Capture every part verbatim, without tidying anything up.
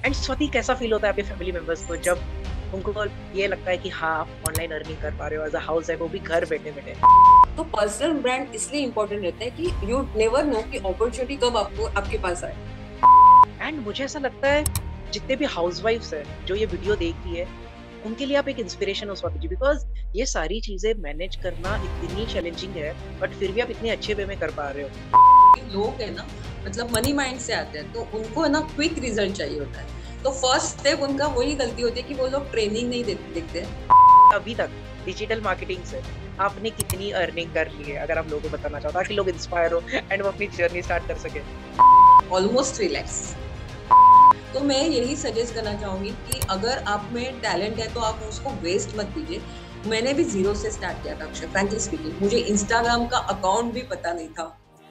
And Swati, कैसा feel होता है आपके फैमिली मेंबर्स को जब उनको ये लगता है कि हाँ आप ऑनलाइन अर्निंग कर पा रहे हो एज अ हाउस वाइफ, वो भी घर बैठे बैठे? तो पर्सनल ब्रांड इसलिए इम्पोर्टेंट रहता है कि यू नेवर नो कि अपॉर्चुनिटी कब आपको आपके पास आए। एंड मुझे ऐसा लगता है जितने भी हाउस वाइफ्स है जो ये वीडियो देख रही है, उनके लिए आप एक इंस्पिरेशन हो स्वाति जी, बिकॉज ये सारी चीजें मैनेज करना इतनी चैलेंजिंग है, बट फिर भी आप इतने अच्छे वे में कर पा रहे हो। लोग है ना, मतलब मनी माइंड से आते हैं, तो उनको है ना क्विक रिजल्ट चाहिए होता है। तो फर्स्ट स्टेप उनका वही गलती होती है कि वो लोग ट्रेनिंग नहीं देखते हैं। अभी तक डिजिटल मार्केटिंग से आपने कितनी अर्निंग कर ली है, अगर आप लोगों को बताना चाहता कि लोग इंस्पायर हो एंड वो अपनी जर्नी स्टार्ट कर सके? Almost three lakhs. तो मैं यही सजेस्ट करना चाहूंगी कि अगर आप में टैलेंट है तो आप उसको वेस्ट मत कीजिए। मैंने भी जीरो से स्टार्ट किया था अक्षय, फ्रैंकली स्पीकिंग। मुझे इंस्टाग्राम का अकाउंट भी पता नहीं था।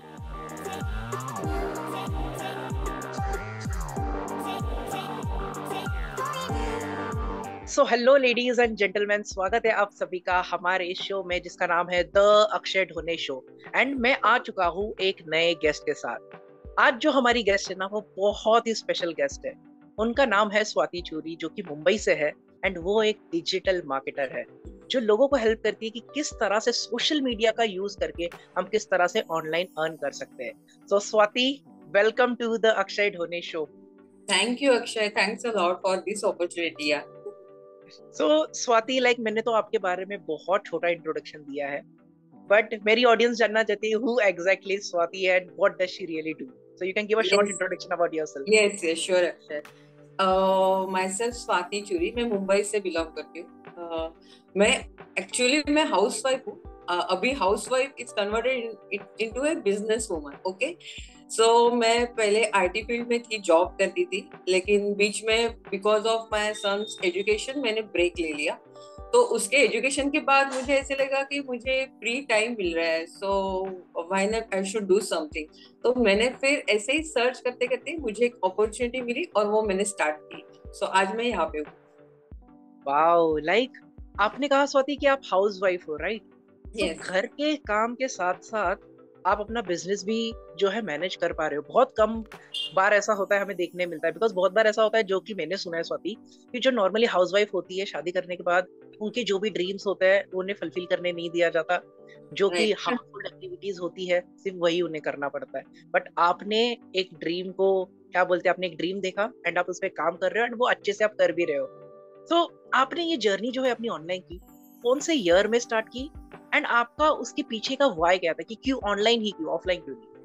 So hello ladies and gentleman, स्वागत है आप सभी का हमारे इस शो में जिसका नाम है the Akshay Dhone show. And मैं आ चुका हूँ एक नए गेस्ट के साथ। आज जो हमारी गेस्ट है ना, वो बहुत ही स्पेशल गेस्ट है। उनका नाम है स्वाति चूरी, जो कि मुंबई से है। एंड वो एक डिजिटल मार्केटर है जो लोगों को हेल्प करती है कि किस तरह से सोशल मीडिया का यूज करके हम किस तरह से ऑनलाइन अर्न कर सकते हैं। So Swati, welcome to the Akshay Dhone show. Thank you Akshay, thanks a lot for this opportunity. So so, Swati, like मैंने तो आपके बारे में बहुत छोटा इंट्रोडक्शन दिया है, बट मेरी ऑडियंस जानना चाहती है हु एग्जैक्टली स्वाति है and what does she really do. So you can give a short yes introduction about yourself. Yes yes, sure Akshay. Myself Swati Churi, मैं मुंबई से बिलोंग करती हूँ। uh, मैं एक्चुअली मैं हाउस वाइफ हूँ। uh, अभी housewife is converted into a business woman. Okay, so मैं पहले आईटी फील्ड में थी, जॉब करती थी, लेकिन बीच में because of my son's education मैंने ब्रेक ले लिया। तो उसके एजुकेशन के बाद मुझे ऐसे लगा कि मुझे फ्री टाइम मिल रहा है, so why not I should do something. तो मैंने फिर ऐसे ही सर्च करते करते मुझे एक अपॉर्चुनिटी मिली और वो मैंने स्टार्ट की। सो so, आज मैं यहाँ पे हूँ। वाओ, लाइक आपने कहा स्वाति कि आप हाउस वाइफ हो, राइट? तो यस। घर के काम के साथ साथ आप अपना बिजनेस भी जो है मैनेज कर पा रहे हो। बहुत कम बार ऐसा होता है, हमें देखने मिलता है। बिकॉज बहुत बार ऐसा होता है, जो कि मैंने सुना है स्वाति, कि जो नॉर्मली हाउस वाइफ होती है शादी करने के बाद, उनके जो भी ड्रीम्स होते हैं उन्हें फुलफिल करने नहीं दिया जाता। जो कि राइट। हार्मफुल एक्टिविटीज होती है सिर्फ वही उन्हें करना पड़ता है। बट आपने एक ड्रीम को, क्या बोलते हैं, आपने एक ड्रीम देखा एंड आप उस पर काम कर रहे हो एंड वो अच्छे से आप कर भी रहे हो। तो आपने ये जर्नी जो है अपनी ऑनलाइन की, कौन से ईयर में स्टार्ट की? एंड आपका उसके पीछे का व्हाई क्या था कि क्यों ऑनलाइन ही, क्यों ऑफलाइन क्यों नहीं?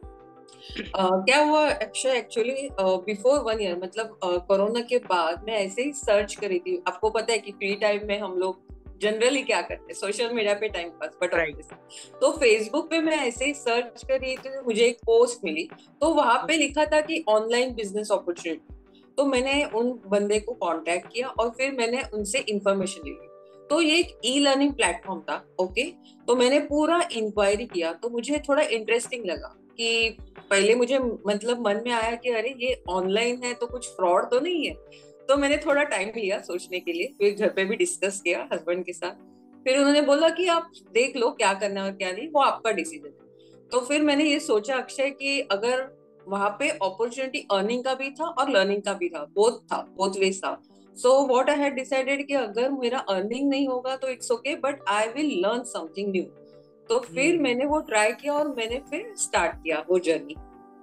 uh, क्या हुआ Akshay, actually before one year, मतलब कोरोना uh, के बाद मैं ऐसे ही सर्च करी थी। आपको पता है कि फ्री टाइम में हम लोग जनरली क्या करते हैं, सोशल मीडिया पे टाइम पास। But right. तो फेसबुक पे मैं ऐसे ही सर्च करी तो मुझे एक पोस्ट मिली। तो वहां पे लिखा था कि ऑनलाइन बिजनेस अपॉर्चुनिटी। तो मैंने उन बंदे को कांटेक्ट किया और फिर मैंने उनसे इंफॉर्मेशन ली। तो ये एक ई लर्निंग प्लेटफॉर्म था। ओके, तो मैंने पूरा इंक्वायरी किया तो मुझे थोड़ा इंटरेस्टिंग लगा कि पहले मुझे मतलब मन में आया कि अरे ये ऑनलाइन है तो कुछ फ्रॉड तो नहीं है। तो मैंने थोड़ा टाइम लिया सोचने के लिए, फिर घर पे भी डिस्कस किया हस्बैंड के साथ। फिर उन्होंने बोला कि आप देख लो क्या करना है और क्या नहीं, वो आपका डिसीजन है। तो फिर मैंने ये सोचा अक्षय कि अगर वहां पे अपॉर्चुनिटी अर्निंग का भी था और लर्निंग का भी था, बोथ था, बोथ वेज था। So what I had decided कि अगर मेरा अर्निंग नहीं होगा तो it's okay, but I will learn something new. तो फिर मैंने वो ट्राई किया और मैंने फिर स्टार्ट किया वो जर्नी।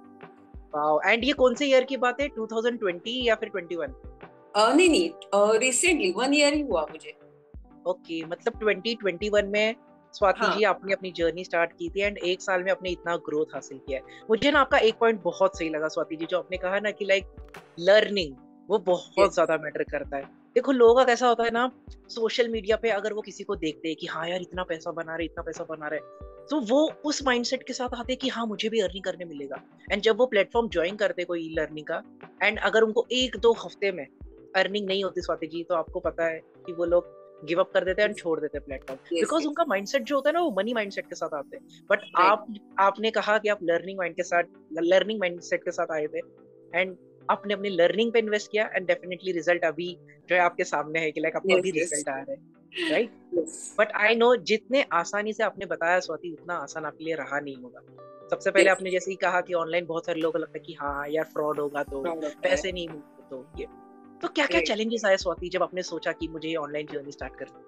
वाओ, एंड ये कौन से ईयर की बात है, ट्वेंटी ट्वेंटी या फिर ट्वेंटी वन? नहीं नहीं, रिसेंटली वन ईयर ही हुआ मुझे। ओके, मतलब ट्वेंटी ट्वेंटी वन में स्वाति हाँ। जी आपने अपनी जर्नी स्टार्ट की थी एंड एक साल में आपने इतना ग्रोथ हासिल किया है। मुझे ना आपका एक पॉइंट बहुत सही लगा स्वाति जी, जो आपने कहा ना कि लाइक लर्निंग वो बहुत यस। ज्यादा मैटर करता है। देखो, लोगों का कैसा होता है ना, सोशल मीडिया पे अगर वो किसी को देखते हैं कि हाँ यार इतना पैसा बना रहे, इतना पैसा बना रहे, तो वो उस माइंडसेट के साथ आते हैं कि हाँ मुझे भी अर्निंग करने मिलेगा। एंड जब वो प्लेटफॉर्म ज्वाइन करते कोई ई लर्निंग का, एंड अगर उनको एक दो हफ्ते में अर्निंग नहीं होती स्वाति जी, तो आपको पता है कि वो लोग गिव अप कर देते हैं एंड छोड़ देते हैं प्लेटफॉर्म, यस बिकॉज यस। उनका माइंडसेट जो होता है ना, वो मनी माइंडसेट के साथ आते हैं। But right. आप आपने कहा कि आप लर्निंग माइंड के साथ, लर्निंग माइंडसेट के साथ आए थे एंड आपने अपनी लर्निंग पे इन्वेस्ट किया एंड डेफिनेटली रिजल्ट अभी जो है आपके सामने है कि लाइक आपको अभी यस यस रिजल्ट आ रहा है, right? Yes. But I know जितने आसानी से आपने बताया स्वाति, उतना आसान आपके लिए रहा नहीं होगा। सबसे पहले यस। आपने जैसे ही कहा कि ऑनलाइन बहुत सारे लोगों को लगता है कि हाँ यार फ्रॉड होगा, तो प्राउड होता है। पैसे नहीं मिलते, तो ये तो क्या क्या चैलेंजेस आए स्वाति जब आपने सोचा कि मुझे ऑनलाइन जर्नी स्टार्ट करनी?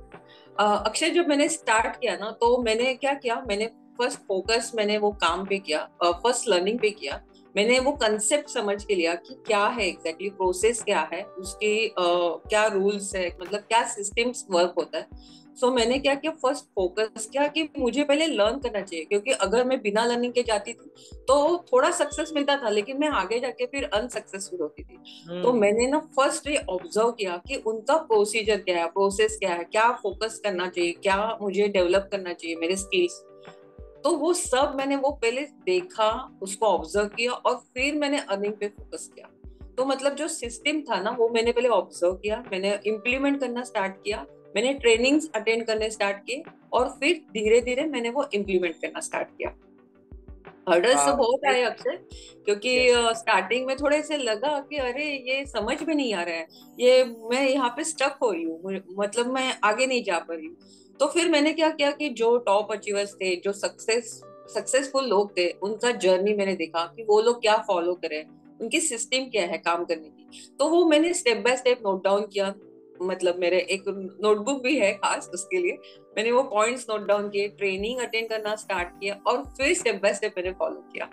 अक्षय, जब मैंने स्टार्ट किया ना, तो मैंने क्या किया, मैंने फर्स्ट फोकस मैंने वो काम पे किया, फर्स्ट लर्निंग पे किया। मैंने वो कंसेप्ट समझ के लिया कि क्या है एग्जैक्टली exactly, प्रोसेस क्या है उसके, uh, क्या रूल्स है, मतलब क्या सिस्टम्स वर्क होता है। सो so, मैंने क्या किया, फर्स्ट फोकस किया कि मुझे पहले लर्न करना चाहिए, क्योंकि अगर मैं बिना लर्निंग के जाती थी तो थोड़ा सक्सेस मिलता था, लेकिन मैं आगे जाके फिर अनसक्सेसफुल होती थी। तो मैंने ना फर्स्ट ये ऑब्जर्व किया कि उनका प्रोसीजर क्या है, प्रोसेस क्या है, क्या फोकस करना चाहिए, क्या मुझे डेवलप करना चाहिए, मेरे स्किल्स। तो वो सब मैंने वो पहले देखा, उसको ऑब्जर्व किया, और फिर मैंने अर्निंग पे फोकस किया। तो मतलब जो सिस्टम था ना, वो मैंने पहले ऑब्जर्व किया, मैंने इम्प्लीमेंट करना स्टार्ट किया, मैंने ट्रेनिंग्स अटेंड करने स्टार्ट किए, और फिर धीरे धीरे मैंने वो इम्प्लीमेंट करना स्टार्ट किया। हर्डल्स तो बहुत आए अक्षय, क्योंकि स्टार्टिंग में थोड़े से लगा कि अरे ये समझ में नहीं आ रहा है, ये मैं यहाँ पे स्टक हो रही हूँ, मतलब मैं आगे नहीं जा पा रही हूँ। तो फिर मैंने क्या किया कि जो टॉप अचीवर्स थे, जो सक्सेस सक्सेसफुल लोग थे, उनका जर्नी मैंने देखा कि वो लोग क्या फॉलो करें, उनकी सिस्टम क्या है काम करने की। तो वो मैंने step by step note down किया, मतलब मेरे एक नोटबुक भी है खास उसके लिए। मैंने वो पॉइंट्स नोट डाउन किए, ट्रेनिंग अटेंड करना स्टार्ट किया, और फिर स्टेप बाय स्टेप मैंने फॉलो किया।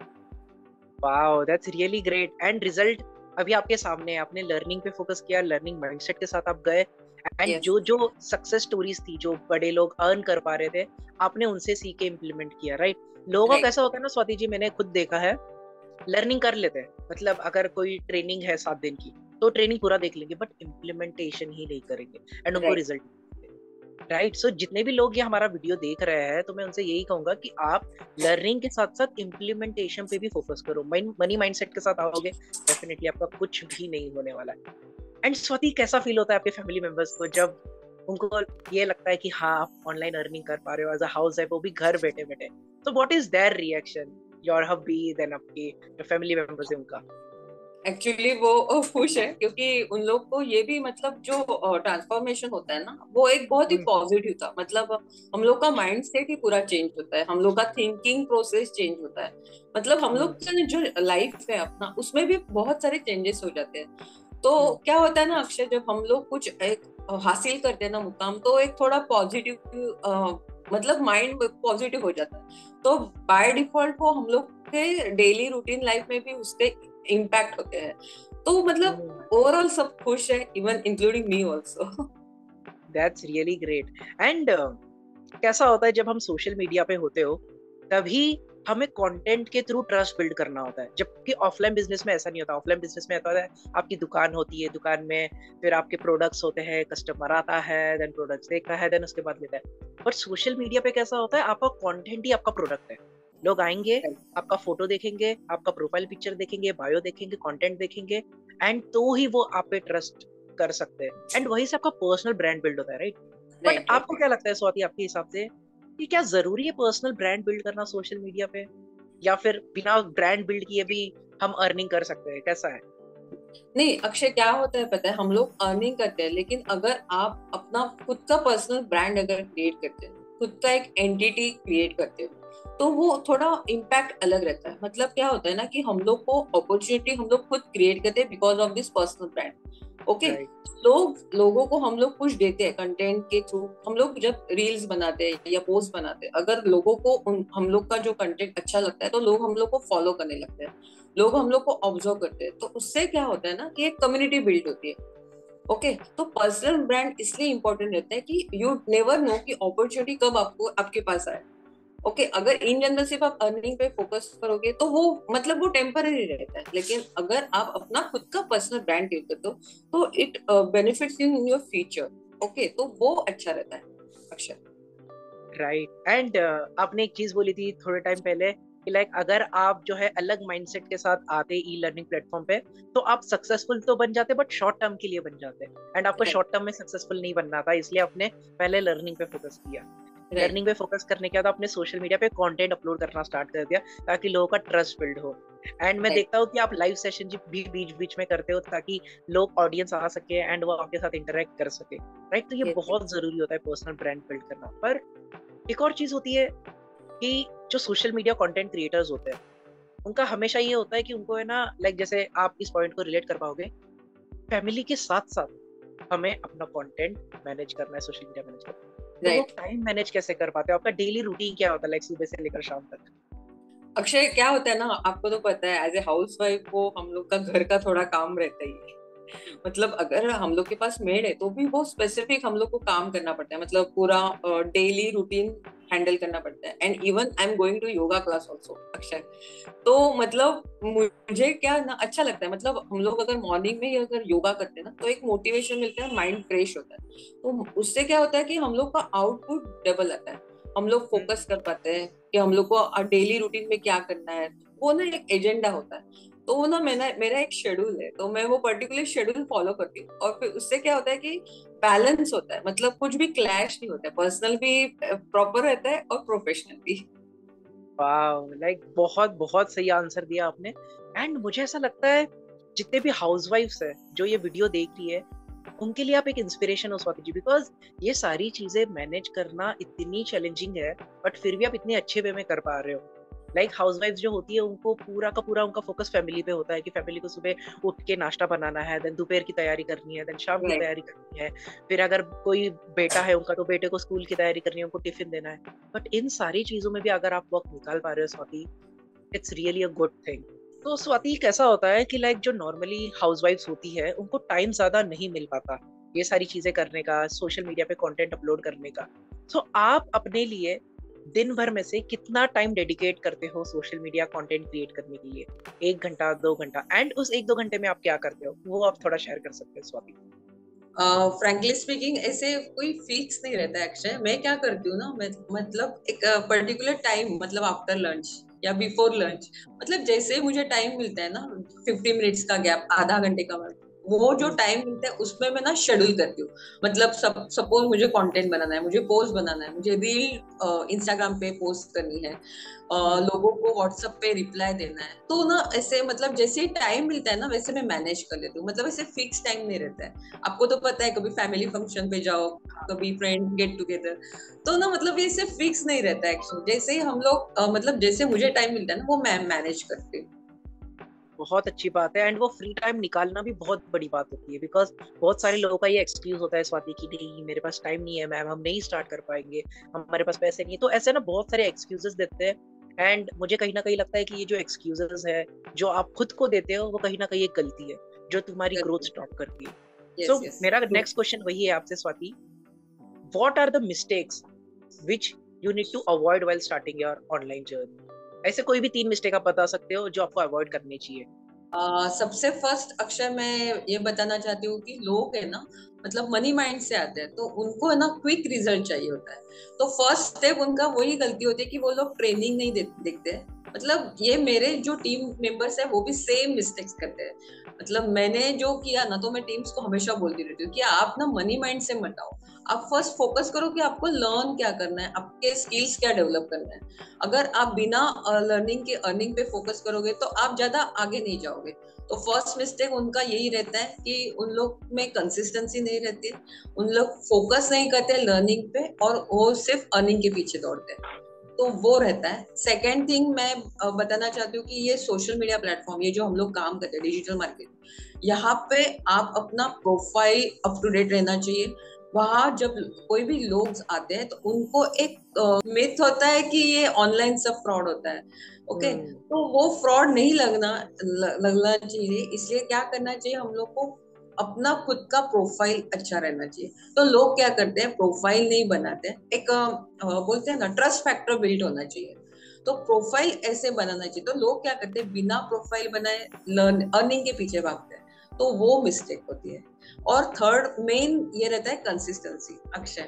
Wow, that's really great. And result अभी आपके सामने है। आपने लर्निंग पे फोकस किया, लर्निंग माइंडसेट के साथ आप गए, एंड yes. जो जो सक्सेस स्टोरीज थी, जो बड़े लोग अर्न कर पा रहे थे, आपने उनसे सीख के इम्प्लीमेंट किया, राइट? लोगों का right. कैसा होता है ना स्वाति जी, मैंने खुद देखा है, लर्निंग कर लेते हैं, मतलब अगर कोई ट्रेनिंग है सात दिन की तो ट्रेनिंग पूरा देख लेंगे, बट इम्प्लीमेंटेशन ही नहीं करेंगे, एंड उनको right. Result, right? सो जितने भी लोग ये हमारा वीडियो देख रहे हैं, तो मैं उनसे यही कहूंगा कि आप लर्निंग के साथ साथ इम्प्लीमेंटेशन पे भी फोकस करो। मनी माइंडसेट के साथ आओगे, डेफिनेटली आपका कुछ भी नहीं होने वाला है। एंड स्वाति, कैसा फील होता है आपके फैमिली मेंबर्स को जब उनको ये लगता है कि हाँ आप ऑनलाइन अर्निंग कर पा रहे हो एज अ हाउस वाइफ, वो भी घर बैठे बैठे? तो what is their reaction, your hubby, then आपके जो फैमिली मेंबर्स है उनका? एक्चुअली वो खुश है, क्योंकि उन लोग को ये भी, मतलब जो ट्रांसफॉर्मेशन होता है ना, वो एक बहुत ही पॉजिटिव था। मतलब हम लोग का माइंड सेट ही पूरा चेंज होता है, हम लोग का थिंकिंग प्रोसेस चेंज होता है, मतलब हम लोग का जो लाइफ है अपना, उसमें भी बहुत सारे चेंजेस हो जाते हैं। तो क्या होता है ना अक्षय, जब हम लोग कुछ एक हासिल करते हैं ना मुकाम, तो एक थोड़ा पॉजिटिव, मतलब माइंड पॉजिटिव हो जाता है। तो बाय डिफॉल्ट वो हम लोग के डेली रूटीन लाइफ में भी उसके इम्पैक्ट होते हैं। तो मतलब ओवरऑल सब खुश है, even including me also. That's really great. And कैसा होता है जब हम सोशल मीडिया पे होते हो, तभी हमें कंटेंट के थ्रू ट्रस्ट बिल्ड करना होता है, जबकि ऑफलाइन बिजनेस में ऐसा नहीं होता। ऑफलाइन बिजनेस में होता है आपकी दुकान होती है, दुकान में फिर आपके प्रोडक्ट्स होते हैं, कस्टमर आता है, देन प्रोडक्ट्स देखता है, देन उसके बाद लेता है। पर सोशल मीडिया पे कैसा होता है, आपका कंटेंट ही आपका प्रोडक्ट है। लोग आएंगे, आपका फोटो देखेंगे, आपका प्रोफाइल पिक्चर देखेंगे, बायो देखेंगे, कंटेंट देखेंगे, एंड तो ही वो आप पे ट्रस्ट कर सकते हैं, एंड वहीं से आपका पर्सनल ब्रांड बिल्ड होता है, राइट? बट राइट आपको क्या लगता है स्वाति, आपके हिसाब से कि क्या जरूरी है पर्सनल ब्रांड बिल्ड करना सोशल मीडिया पे, या फिर बिना ब्रांड बिल्ड किए भी हम अर्निंग कर सकते हैं? कैसा है? नहीं अक्षय, क्या होता है पता है, हम लोग अर्निंग करते हैं, लेकिन अगर आप अपना खुद का पर्सनल ब्रांड अगर क्रिएट करते हैं, खुद का एक एंटिटी क्रिएट करते हो, तो वो थोड़ा इम्पैक्ट अलग रहता है। मतलब क्या होता है ना कि हम लोग को अपॉर्चुनिटी हम लोग खुद क्रिएट करते हैं because of this personal brand. Okay, लोग लोगों को हम लोग कुछ देते हैं कंटेंट के थ्रू। हम लोग जब रील्स बनाते हैं या पोस्ट बनाते हैं, अगर लोगों को उन, हम लोग का जो कंटेंट अच्छा लगता है, तो लोग हम लोग को फॉलो करने लगते हैं, लोग हम लोग को ऑब्जर्व करते हैं। तो उससे क्या होता है ना कि एक कम्युनिटी बिल्ड होती है। ओके okay, तो पर्सनल ब्रांड इसलिए इंपॉर्टेंट रहता है कि यू नेवर नो कि अपॉर्चुनिटी कब आपको आपके पास आए। ओके okay, अगर इन जनरल सिर्फ आप अर्निंग पे फोकस करोगे तो वो मतलब वो टेम्पररी रहता है, लेकिन अगर आप अपना खुद का पर्सनल ब्रांड क्रिएट करते हो, तो it benefits in your future. Okay, तो वो अच्छा रहता है अक्षय। राइट। एंड आपने एक चीज बोली थी थोड़े टाइम पहले कि लाइक अगर आप जो है अलग माइंडसेट के साथ आते ई लर्निंग प्लेटफॉर्म पे, तो आप सक्सेसफुल तो बन जाते, बट शॉर्ट टर्म के लिए बन जाते, एंड आपको शॉर्ट टर्म में सक्सेसफुल नहीं बनना था, इसलिए आपने पहले लर्निंग पे फोकस किया। लर्निंग पे फोकस करने के बाद आपने सोशल मीडिया पे कंटेंट अपलोड करना स्टार्ट कर दिया, ताकि लोगों का ट्रस्ट बिल्ड हो। एंड मैं देखता हूँ कि आप लाइव सेशन भी बीच बीच में करते हो, ताकि लोग ऑडियंस आ सके एंड वो आपके साथ इंटरेक्ट कर सके, राइट? तो ये बहुत जरूरी होता है पर्सनल ब्रांड बिल्ड करना। पर एक और चीज होती है कि जो सोशल मीडिया कंटेंट क्रिएटर्स होते हैं, उनका हमेशा ये होता है कि उनको है ना, लाइक जैसे आप इस पॉइंट को रिलेट कर पाओगे फैमिली के साथ साथ हमें अपना कंटेंट मैनेज करना है, सोशल मीडिया मैनेज करना है, तो वो राइट। टाइम मैनेज कैसे कर पाते हो? आपका डेली रूटीन क्या होता है, लाइक सुबह से लेकर शाम तक? अक्षय, क्या होता है ना, आपको तो पता है एज ए हाउस वाइफ को हम लोग का घर का थोड़ा काम रहता ही है। मतलब अगर हम लोग के पास मेड है तो भी वो स्पेसिफिक हम लोग को काम करना पड़ता है, मतलब पूरा डेली रूटीन हैंडल करना पड़ता है। And even I am going to yoga class also, Akshay. तो मतलब मुझे क्या ना अच्छा लगता है, मतलब हम लोग अगर मॉर्निंग में ही अगर योगा करते हैं ना तो एक मोटिवेशन मिलता है, माइंड फ्रेश होता है। तो उससे क्या होता है कि हम लोग का आउटपुट डबल आता है। हम लोग फोकस कर पाते हैं कि हम लोग को डेली रूटीन में क्या करना है। वो ना एक एजेंडा होता है। तो वो ना मेरा मेरा एक शेड्यूल है, तो मैं वो पर्टिकुलर शेड्यूल फॉलो करती हूँ। और फिर उससे क्या होता है कि बैलेंस होता है, मतलब कुछ भी क्लैश नहीं होता है, पर्सनल भी प्रॉपर रहता है और प्रोफेशनल भी। वाह, लाइक बहुत बहुत सही आंसर दिया आपने। एंड मुझे ऐसा लगता है जितने भी हाउसवाइफ्स है जो ये वीडियो देख रही है, उनके लिए आप एक इंस्पिरेशन हो स्वाति जी, बिकॉज ये सारी चीजें मैनेज करना इतनी चैलेंजिंग है, बट फिर भी आप इतने अच्छे वे में कर पा रहे हो। लाइक हाउसवाइफ जो होती है उनको पूरा का पूरा उनका फोकस फैमिली पे होता है कि फैमिली को सुबह उठ के नाश्ता बनाना है, देन दोपहर की तैयारी करनी है, देन शाम की राइट। तैयारी करनी है। फिर अगर कोई बेटा है उनका, तो बेटे को स्कूल की तैयारी करनी है, उनको टिफिन देना है। बट इन सारी चीजों में भी अगर आप वक्त निकाल पा रहे हो Swati, it's really a good thing. तो स्वाति कैसा होता है कि लाइक जो नॉर्मली हाउसवाइफ्स होती है उनको टाइम ज्यादा नहीं मिल पाता ये सारी चीजें करने का, सोशल मीडिया पे कंटेंट अपलोड करने का। सो so, आप अपने लिए दिन भर में से कितना टाइम डेडिकेट करते हो सोशल मीडिया कंटेंट क्रिएट करने के लिए? एक घंटा, दो घंटा, एंड उस एक दो घंटे में आप क्या करते हो, वो आप थोड़ा शेयर कर सकते हो स्वाति? फ्रैंकली स्पीकिंग ऐसे कोई फिक्स नहीं रहता है, अक्षय। मैं क्या करती हूँ ना, मैं मतलब एक पर्टिकुलर टाइम, मतलब आफ्टर लंच या बिफोर लंच, मतलब जैसे मुझे टाइम मिलता है ना, फिफ्टी मिनट्स का गैप, आधा घंटे का वक्त, वो जो टाइम मिलता है उसमें मैं ना शेड्यूल करती हूँ। मतलब सब सपोज मुझे कंटेंट बनाना है, मुझे पोस्ट बनाना है, मुझे रील इंस्टाग्राम पे पोस्ट करनी है, uh, लोगों को व्हाट्सएप पे रिप्लाई देना है, तो ना ऐसे मतलब जैसे टाइम मिलता है ना वैसे मैं मैनेज कर लेती हूँ। मतलब ऐसे फिक्स टाइम नहीं रहता है। आपको तो पता है, कभी फैमिली फंक्शन पे जाओ, कभी फ्रेंड गेट टुगेदर, तो ना मतलब ये सिर्फ फिक्स नहीं रहता है एक्चुअली। जैसे ही हम लोग अ, मतलब जैसे मुझे टाइम मिलता है ना वो मैं मैनेज करती हूँ। बहुत अच्छी बात है। एंड वो फ्री टाइम निकालना भी बहुत बड़ी बात होती है, बिकॉज बहुत सारे लोगों का ये एक्सक्यूज होता है स्वाति की, नहीं मेरे पास टाइम नहीं है मैम, हम नहीं स्टार्ट कर पाएंगे, हमारे पास पैसे नहीं है। तो ऐसे ना बहुत सारे एक्सक्यूजेस देते हैं। एंड मुझे कहीं ना कहीं लगता है कि ये जो एक्सक्यूजेस है जो आप खुद को देते हो, वो कहीं ना कहीं एक गलती है जो तुम्हारी ग्रोथ स्टॉप करती है। So yes so, yes. मेरा नेक्स्ट क्वेश्चन वही है आपसे Swati, what are the mistakes which you need to avoid while starting your online journey? ऐसे कोई भी तीन मिस्टेक आप बता सकते हो जो आपको अवॉइड करनी चाहिए। Uh, सबसे फर्स्ट अक्षर मैं ये बताना चाहती हूँ कि लोग है ना, मतलब मनी माइंड से आते हैं, तो उनको है ना क्विक रिजल्ट चाहिए होता है। तो फर्स्ट स्टेप उनका वही गलती होती है कि वो लोग ट्रेनिंग नहीं दे, देखते हैं। मतलब ये मेरे जो टीम मेंबर्स है वो भी सेम मिस्टेक्स करते हैं। मतलब मैंने जो किया ना, तो मैं टीम्स को हमेशा बोलती रहती हूँ कि आप ना मनी माइंड से मत आओ। आप फर्स्ट फोकस करो कि आपको लर्न क्या करना है, आपके स्किल्स क्या डेवलप करना है। अगर आप बिना लर्निंग के अर्निंग पे फोकस करोगे तो आप ज्यादा आगे नहीं जाओगे। तो फर्स्ट मिस्टेक उनका यही रहता है कि उन लोग में कंसिस्टेंसी नहीं रहती है, उन लोग फोकस नहीं करते लर्निंग पे और वो सिर्फ अर्निंग के पीछे दौड़ते हैं। तो वो रहता है। सेकेंड थिंग मैं बताना चाहती हूँ कि ये सोशल मीडिया प्लेटफॉर्म, ये जो हम लोग काम करते हैं डिजिटल मार्केटिंग, यहाँ पे आप अपना प्रोफाइल अप टू डेट रहना चाहिए। वहां जब कोई भी लोग आते हैं तो उनको एक मिथ होता है कि ये ऑनलाइन सब फ्रॉड होता है। ओके, तो वो फ्रॉड नहीं लगना लगना चाहिए। इसलिए क्या करना चाहिए हम लोग को, अपना खुद का प्रोफाइल अच्छा रहना चाहिए। तो लोग क्या करते हैं, प्रोफाइल नहीं बनाते, एक बोलते हैं ना ट्रस्ट फैक्टर बिल्ड होना चाहिए। तो प्रोफाइल ऐसे बनाना चाहिए। तो लोग क्या करते हैं, बिना प्रोफाइल बनाए लर्न अर्निंग के पीछे भागते हैं, तो वो मिस्टेक होती है। और थर्ड मेन ये रहता है कंसिस्टेंसी। अक्षय,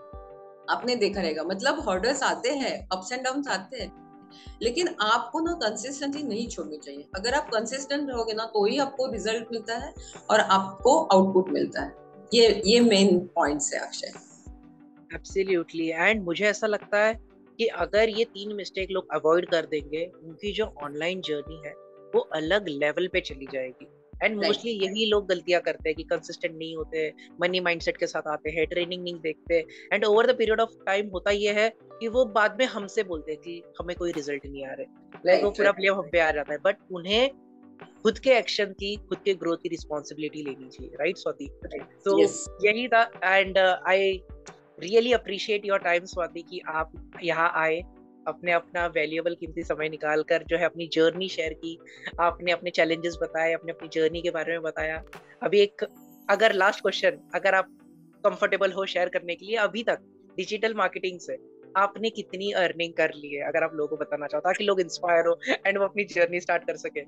आपने देखा रहेगा, मतलब हर्डल्स आते हैं, अप्स एंड डाउन आते हैं, लेकिन आपको ना कंसिस्टेंसी नहीं छोड़नी चाहिए। अगर आप कंसिस्टेंट रहोगे ना तो ही आपको रिजल्ट मिलता है और आपको आउटपुट मिलता है। ये ये मेन पॉइंट्स है, अक्षय। एब्सोल्युटली। एंड मुझे ऐसा लगता है कि अगर ये तीन मिस्टेक लोग अवॉइड कर देंगे, उनकी जो ऑनलाइन जर्नी है वो अलग लेवल पे चली जाएगी। And right. मोस्टली यही लोग गलतियां करते हैं कि कंसिस्टेंट नहीं होते, मनी माइंडसेट के साथ आते हैं, ट्रेनिंग नहीं देखते। And over the period of time होता ये है कि वो बाद में हमसे बोलते हैं कि हमें कोई रिजल्ट नहीं आ रहे, लाइक वो राइट। पूरा राइट। ब्लेम हम पे आ जाता है। बट उन्हें खुद के एक्शन की, खुद के ग्रोथ की रिस्पॉन्सिबिलिटी लेनी चाहिए, राइट स्वाति? तो yes. यही था। And I really appreciate your time Swati कि आप यहाँ आए, अपने अपना वैल्यूएबल कीमती समय निकाल कर जो है अपनी जर्नी शेयर की, आपने अपने चैलेंजेस बताए, अपने अपनी जर्नी के बारे में बताया। अभी एक अगर लास्ट क्वेश्चन, अगर आप कंफर्टेबल हो शेयर करने के लिए, अभी तक डिजिटल मार्केटिंग से आपने कितनी अर्निंग कर ली है, अगर आप लोगों को बताना चाहो, ताकि लोग इंस्पायर हो एंड वो अपनी जर्नी स्टार्ट कर सके।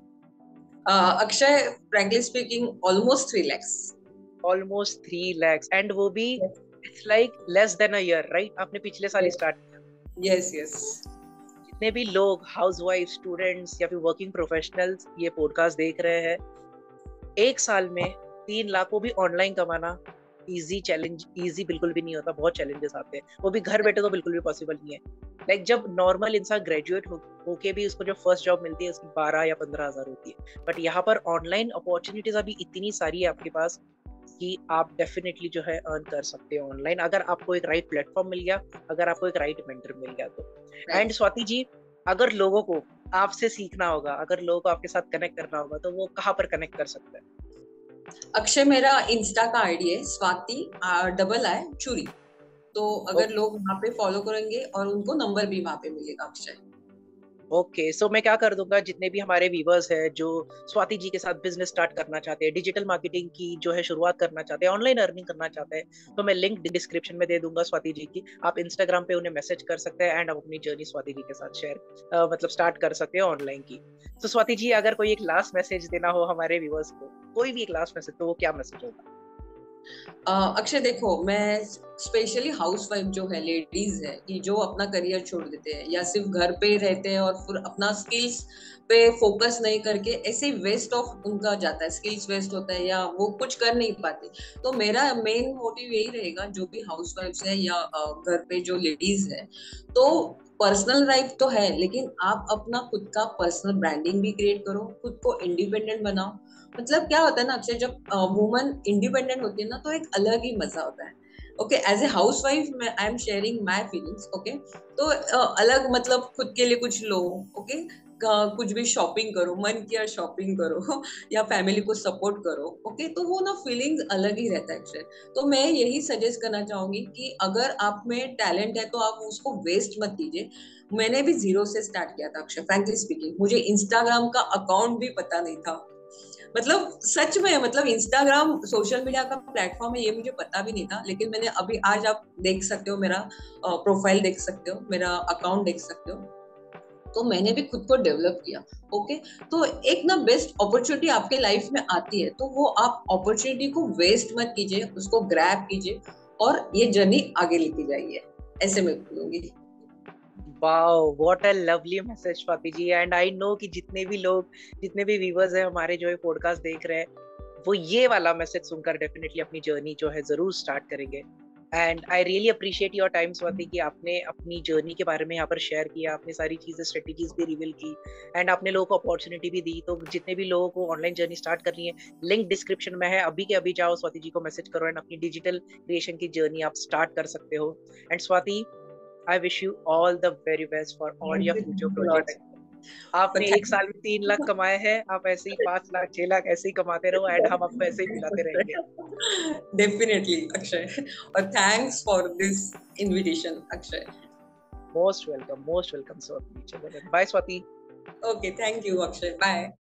Akshay, frankly speaking, almost three lakhs. Almost three lakhs and वो भी it's like less than a year, right? आपने पिछले साल ही स्टार्ट किया। Yes yes. जितने भी लोग हाउसवाइफ, स्टूडेंट्स या फिर वर्किंग प्रोफेशनल्स ये पॉडकास्ट देख रहे हैं, एक साल में तीन लाख, वो भी ऑनलाइन कमाना इजी चैलेंज इजी बिल्कुल भी नहीं होता, बहुत चैलेंजेस आते हैं, वो भी घर बैठे तो बिल्कुल भी पॉसिबल नहीं है। लाइक like, जब नॉर्मल इंसान ग्रेजुएट हो होके भी उसको जो फर्स्ट जॉब मिलती है उसकी बारह या पंद्रह हजार होती है, बट यहाँ पर ऑनलाइन अपॉर्चुनिटीज अभी इतनी सारी है आपके पास कि आप डेफिनेटली जो है अर्न कर सकते हो ऑनलाइन, अगर आपको एक राइट प्लेटफॉर्म मिल गया, अगर आपको एक राइट मेंटर मिल गया तो। एंड स्वाति जी, अगर लोगों को आपसे सीखना होगा, अगर लोगों को आपके साथ कनेक्ट करना होगा, तो वो कहाँ पर कनेक्ट कर सकते हैं? अक्षय, मेरा इंस्टा का आईडी है स्वाति डबल आई चूरी, तो अगर okay. लोग वहाँ पे फॉलो करेंगे और उनको नंबर भी वहाँ पे मिलेगा Akshay. Okay okay, so so मैं क्या कर दूंगा, जितने भी हमारे व्यूवर्स हैं जो स्वाति जी के साथ बिजनेस स्टार्ट करना चाहते हैं, डिजिटल मार्केटिंग की जो है शुरुआत करना चाहते हैं, ऑनलाइन अर्निंग करना चाहते हैं, तो मैं लिंक डिस्क्रिप्शन में दे दूंगा स्वाति जी की। आप इंस्टाग्राम पे उन्हें मैसेज कर सकते हैं एंड आप अपनी जर्नी स्वाति जी के साथ शेयर uh, मतलब स्टार्ट कर सकते हैं ऑनलाइन की। तो स्वाति जी, अगर कोई एक लास्ट मैसेज देना हो हमारे व्यूवर्स को, कोई भी एक लास्ट मैसेज, तो वो क्या मैसेज होगा? अक्षय uh, देखो, मैं स्पेशली हाउसवाइफ जो है, लेडीज है कि जो अपना करियर छोड़ देते हैं या सिर्फ घर पे रहते हैं और फिर अपना स्किल्स पे फोकस नहीं करके ऐसे वेस्ट ऑफ उनका जाता है, स्किल्स वेस्ट होता है या वो कुछ कर नहीं पाते। तो मेरा मेन मोटिव यही रहेगा, जो भी हाउसवाइफ्स है या घर पे जो लेडीज है, तो पर्सनल लाइफ तो है, लेकिन आप अपना खुद का पर्सनल ब्रांडिंग भी क्रिएट करो, खुद को इंडिपेंडेंट बनाओ। मतलब क्या होता है ना अक्षय, जब वुमन इंडिपेंडेंट होती है ना, तो एक अलग ही मजा होता है। Okay, as a housewife I am sharing my feelings. Okay, तो uh, अलग मतलब खुद के लिए कुछ लो, ओके okay? कुछ भी शॉपिंग करो, मन किया शॉपिंग करो या फैमिली को सपोर्ट करो। ओके, तो वो ना फीलिंग्स अलग ही रहता है। तो मैं यही सजेस्ट करना चाहूंगी कि अगर आप में टैलेंट है तो आप उसको वेस्ट मत कीजिए। मैंने भी जीरो से स्टार्ट किया था अक्षय, फ्रैंकली स्पीकिंग। मुझे इंस्टाग्राम का अकाउंट भी पता नहीं था, मतलब सच में, मतलब इंस्टाग्राम सोशल मीडिया का प्लेटफॉर्म है ये मुझे पता भी नहीं था। लेकिन मैंने अभी, आज आप देख सकते हो, मेरा प्रोफाइल देख सकते हो, मेरा अकाउंट देख सकते हो, तो मैंने भी खुद को डेवलप किया। ओके, तो एक ना बेस्ट अपॉर्चुनिटी आपके लाइफ में आती है, तो वो आप अपॉर्चुनिटी को वेस्ट मत कीजिए, उसको ग्रैब कीजिए और ये जर्नी आगे लेके जाइए, ऐसे मैं बोलूंगी। Wow, what a lovely message Swati ji. And I know कि जितने भी लोग, जितने भी व्यूअर्स हैं हमारे जो है पॉडकास्ट देख रहे हैं, वो ये वाला मैसेज सुनकर डेफिनेटली अपनी जर्नी जो है जरूर स्टार्ट करेंगे। And I really appreciate your time Swati कि आपने अपनी जर्नी के बारे में यहाँ पर शेयर किया, आपने सारी चीजें, स्ट्रेटेजीज भी रिवील की एंड आपने लोगों को अपॉर्चुनिटी भी दी। तो जितने भी लोगों को ऑनलाइन जर्नी स्टार्ट करनी है, लिंक डिस्क्रिप्शन में है, अभी के अभी जाओ, स्वाति जी को मैसेज करो एंड अपनी डिजिटल क्रिएशन की जर्नी आप स्टार्ट कर सकते हो। And Swati, I wish you all the very best for all your future projects. आपने एक साल में तीन लाख कमाए हैं, आप ऐसे ही पांच लाख छह लाख ऐसे ही कमाते रहो एंड हम आपको ऐसे ही मिलाते रहेंगे। डेफिनेटली अक्षय, और thanks for this invitation Akshay. Most welcome, most welcome Swati. चलो bye Swati. Okay, thank you Akshay, bye.